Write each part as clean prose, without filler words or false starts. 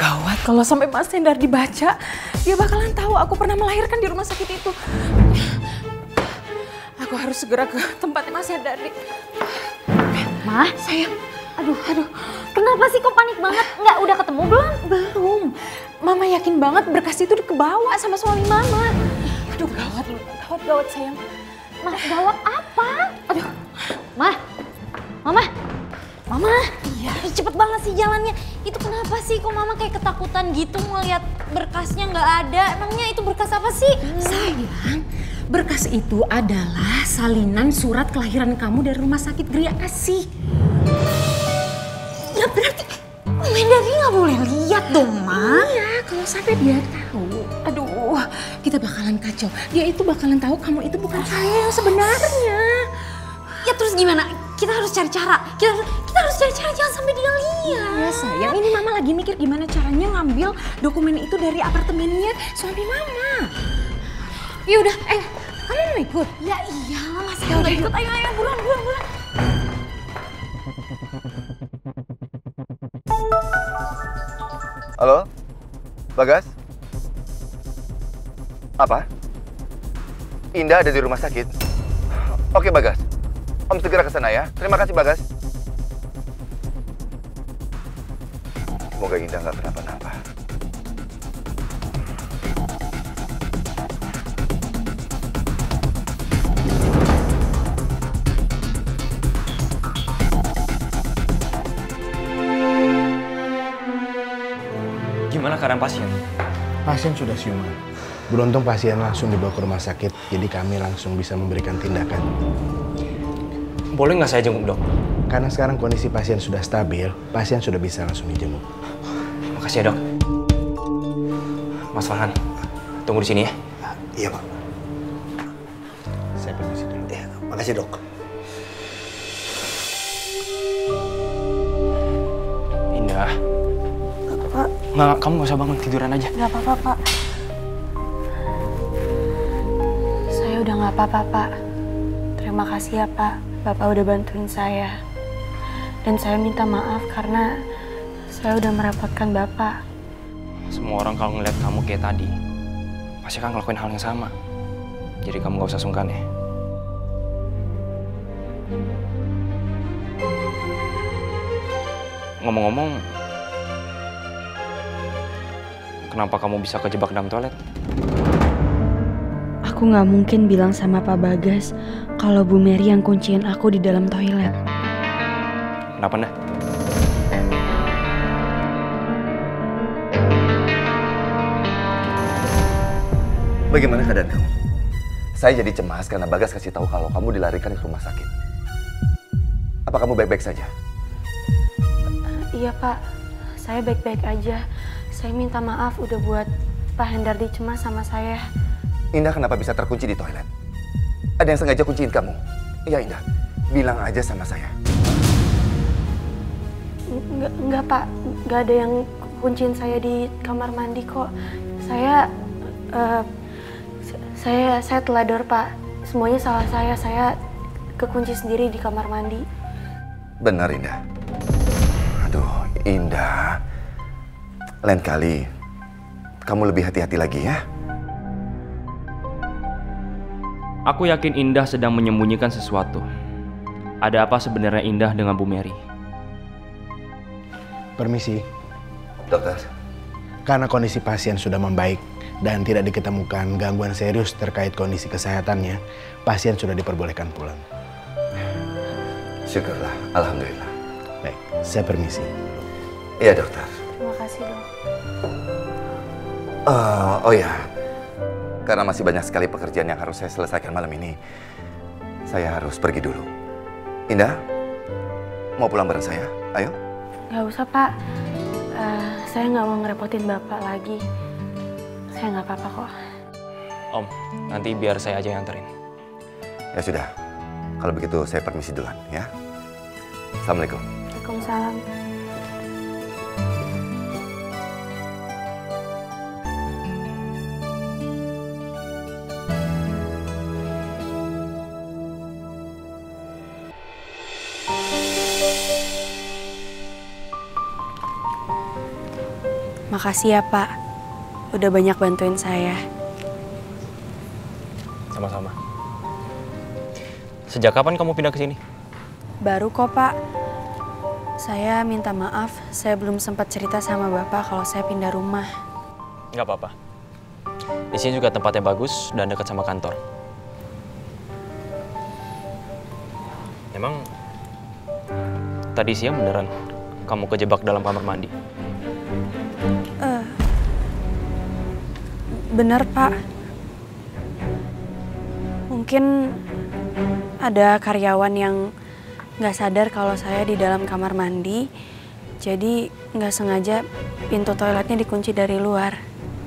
Gawat kalau sampai Mas Hendar dibaca, dia bakalan tahu aku pernah melahirkan di rumah sakit itu. Aku harus segera ke tempatnya Mas Hendar. Mah, Sayang, aduh. kenapa sih kok panik banget? Nggak, udah ketemu belum? Belum. Mama yakin banget berkas itu kebawa sama suami Mama. Aduh, gawat sayang. Mah, gawat apa? Aduh, Mama. Iya. Cepet banget sih jalannya. Itu kenapa sih kok Mama kayak ketakutan gitu ngeliat berkasnya nggak ada? Emangnya itu berkas apa sih? sayang, berkas itu adalah salinan surat kelahiran kamu dari rumah sakit Gria Asih. Ya berarti Mendari nggak boleh lihat dong, Ma. Iya, kalau sampai dia tahu, aduh, kita bakalan kacau. Dia itu bakalan tahu kamu itu bukan saya yang sebenarnya. Ya terus gimana? Kita harus cari cara. Kita harus cari cara jangan sampai dia lihat. Iya sayang, ini Mama lagi mikir gimana caranya ngambil dokumen itu dari apartemennya suami Mama. Yaudah, Kamu mau ikut? ya iyalah masih nggak ikut. Ayo, buruan. Halo, Bagas? Apa? Indah ada di rumah sakit? Oke, Bagas. Om segera ke sana ya. Terima kasih, Bagas. Semoga Indah nggak kenapa-napa. Gimana keadaan pasien? Pasien sudah siuman. Beruntung pasien langsung dibawa ke rumah sakit, jadi kami langsung bisa memberikan tindakan. Boleh nggak saya jenguk, Dok? Karena sekarang kondisi pasien sudah stabil, pasien sudah bisa langsung dijenguk. Makasih ya, Dok. Mas Farhan, tunggu di sini ya. Iya, Pak. Saya permisi dulu. Ya, makasih, Dok. Indah. Pak. Nggak, kamu nggak usah bangun, tiduran aja. Nggak apa-apa, Pak. Saya udah nggak apa-apa, Pak. Terima kasih ya, Pak. Bapak udah bantuin saya. Dan saya minta maaf karena saya udah merepotkan Bapak. Semua orang kalau ngeliat kamu kayak tadi, pasti akan ngelakuin hal yang sama. Jadi kamu nggak usah sungkan ya. Ngomong-ngomong, kenapa kamu bisa kejebak dalam toilet? Aku nggak mungkin bilang sama Pak Bagas kalau Bu Mary yang kunciin aku di dalam toilet. Kenapa, Nda? Bagaimana keadaan kamu? Saya jadi cemas karena Bagas kasih tahu kalau kamu dilarikan ke rumah sakit. Apa kamu baik-baik saja? Iya Pak, saya baik-baik aja. Saya minta maaf udah buat Pak Hendardi cemas sama saya. Indah kenapa bisa terkunci di toilet? Ada yang sengaja kunciin kamu? Iya Indah, bilang aja sama saya. Enggak Pak, enggak ada yang kunciin saya di kamar mandi kok. Saya telador Pak. Semuanya salah saya kekunci sendiri di kamar mandi. Benar Indah. Aduh Indah, lain kali kamu lebih hati-hati lagi ya. Aku yakin Indah sedang menyembunyikan sesuatu. Ada apa sebenarnya Indah dengan Bu Mary? Permisi. Dokter. Karena kondisi pasien sudah membaik dan tidak diketemukan gangguan serius terkait kondisi kesehatannya, pasien sudah diperbolehkan pulang. Syukurlah, alhamdulillah. Baik, saya permisi. Iya dokter. Terima kasih dok. Oh ya, karena masih banyak sekali pekerjaan yang harus saya selesaikan malam ini, saya harus pergi dulu. Indah, mau pulang bareng saya? Ayo. Gak usah Pak, saya nggak mau ngerepotin Bapak lagi. Saya nggak apa-apa kok. Om, nanti biar saya aja yang anterin. Ya sudah, kalau begitu saya permisi duluan ya. Assalamualaikum. Waalaikumsalam. Makasih ya Pak, udah banyak bantuin saya. Sama-sama. Sejak kapan kamu pindah ke sini? Baru kok Pak. Saya minta maaf, saya belum sempat cerita sama Bapak kalau saya pindah rumah. Nggak apa-apa. Di sini juga tempatnya bagus dan dekat sama kantor. Emang tadi siang beneran kamu kejebak dalam kamar mandi? Bener Pak. Mungkin ada karyawan yang nggak sadar kalau saya di dalam kamar mandi, jadi nggak sengaja pintu toiletnya dikunci dari luar.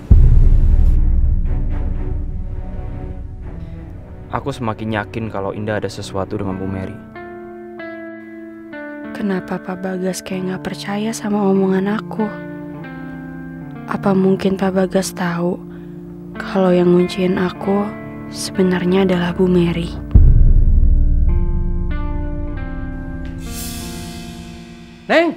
Aku semakin yakin kalau Indah ada sesuatu dengan Bu Mary. Kenapa Pak Bagas kayak nggak percaya sama omongan aku? Apa mungkin Pak Bagas tahu kalau yang ngunciin aku sebenarnya adalah Bu Mary? Neng!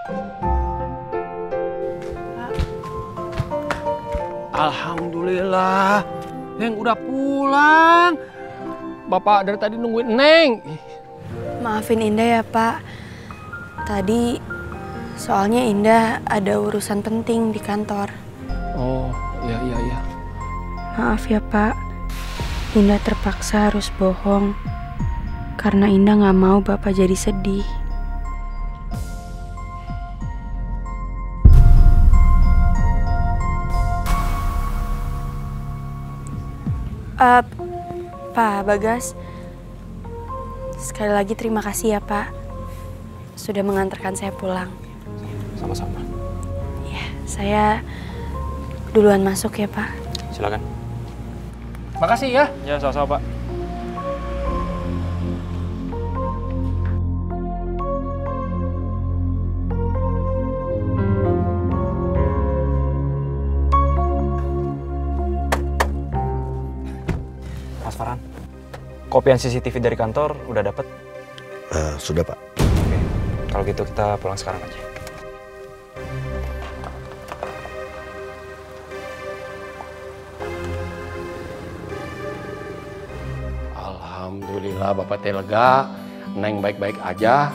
Alhamdulillah, Neng udah pulang. Bapak dari tadi nungguin Neng. Maafin Indah ya Pak. Tadi soalnya Indah ada urusan penting di kantor. Oh, iya. Maaf ya Pak. Indah terpaksa harus bohong karena Indah nggak mau Bapak jadi sedih. Pak Bagas, sekali lagi terima kasih ya Pak, sudah mengantarkan saya pulang. Sama-sama. Ya, saya duluan masuk ya Pak. Silakan. Makasih ya. Ya, sama-sama Pak. Mas Farhan, kopian CCTV dari kantor udah dapet? Sudah, Pak. Oke, kalau gitu kita pulang sekarang aja. Alhamdulillah Bapak teh lega, Neng baik-baik aja.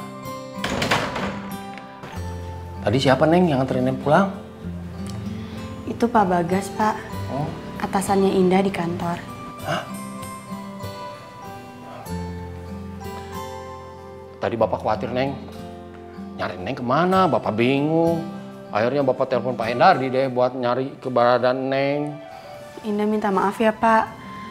Tadi siapa Neng yang nganterin Neng pulang? Itu Pak Bagas Pak, Oh, atasannya Indah di kantor. hah? Tadi Bapak khawatir Neng, nyari Neng kemana? Bapak bingung. Akhirnya Bapak telepon Pak Hendardi deh buat nyari keberadaan Neng. Indah minta maaf ya Pak.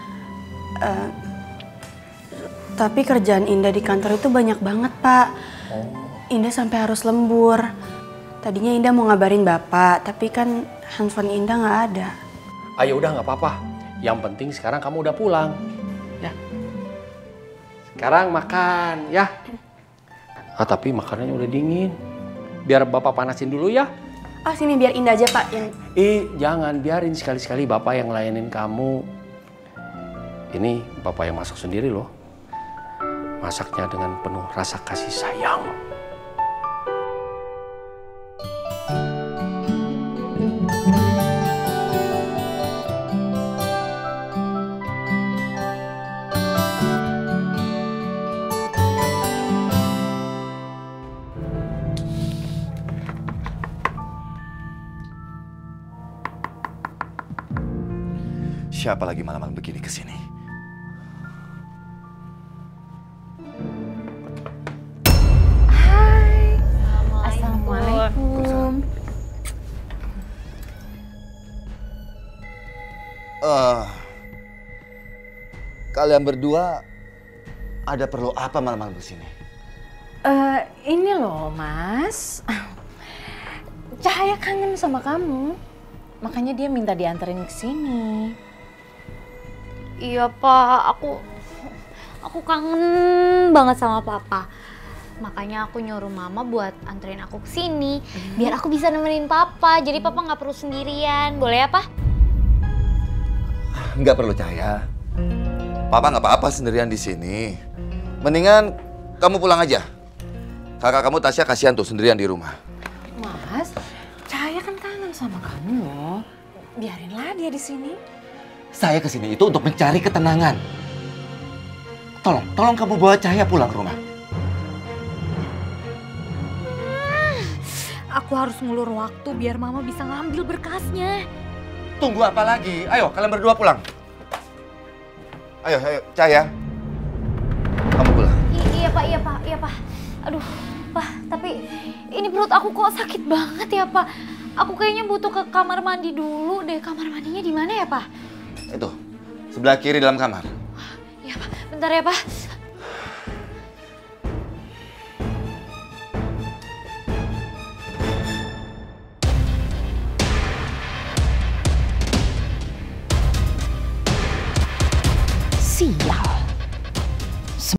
Tapi kerjaan Indah di kantor itu banyak banget Pak. Indah sampai harus lembur. Tadinya Indah mau ngabarin Bapak, tapi kan handphone Indah nggak ada. Ayo udah nggak apa-apa. Yang penting sekarang kamu udah pulang. Ya. Sekarang makan ya. Tapi makanannya udah dingin. Biar Bapak panasin dulu ya. Oh sini biar Indah aja Pak. Jangan, biarin sekali-sekali Bapak yang layanin kamu. Ini Bapak yang masak sendiri loh. Masaknya dengan penuh rasa kasih sayang. Siapa lagi malam-malam begini kesini? Assalamualaikum. Kalian berdua ada perlu apa malam-malam kesini? Ini loh Mas, Cahaya kangen sama kamu, makanya dia minta dianterin ke sini. Iya Pak, aku kangen banget sama Papa. Makanya aku nyuruh Mama buat anterin aku ke sini, biar aku bisa nemenin Papa. Jadi Papa nggak perlu sendirian, boleh ya Pak? Nggak perlu Cahaya. Papa nggak apa-apa sendirian di sini. Mendingan kamu pulang aja. Kakak kamu Tasya kasihan tuh sendirian di rumah. Mas, Cahaya kan kangen kangen sama kamu loh. Biarinlah dia di sini. Saya kesini itu untuk mencari ketenangan. Tolong kamu bawa Cahaya pulang ke rumah. Aku harus ngulur waktu biar Mama bisa ngambil berkasnya. Tunggu apa lagi? Ayo, kalian berdua pulang. Ayo, Cahaya. Kamu pulang. Iya Pak. Aduh, Pak, tapi ini perut aku kok sakit banget ya, Pak. Aku kayaknya butuh ke kamar mandi dulu deh. Kamar mandinya di mana ya, Pak? Itu, sebelah kiri dalam kamar. Iya, Pak. Bentar ya, Pak.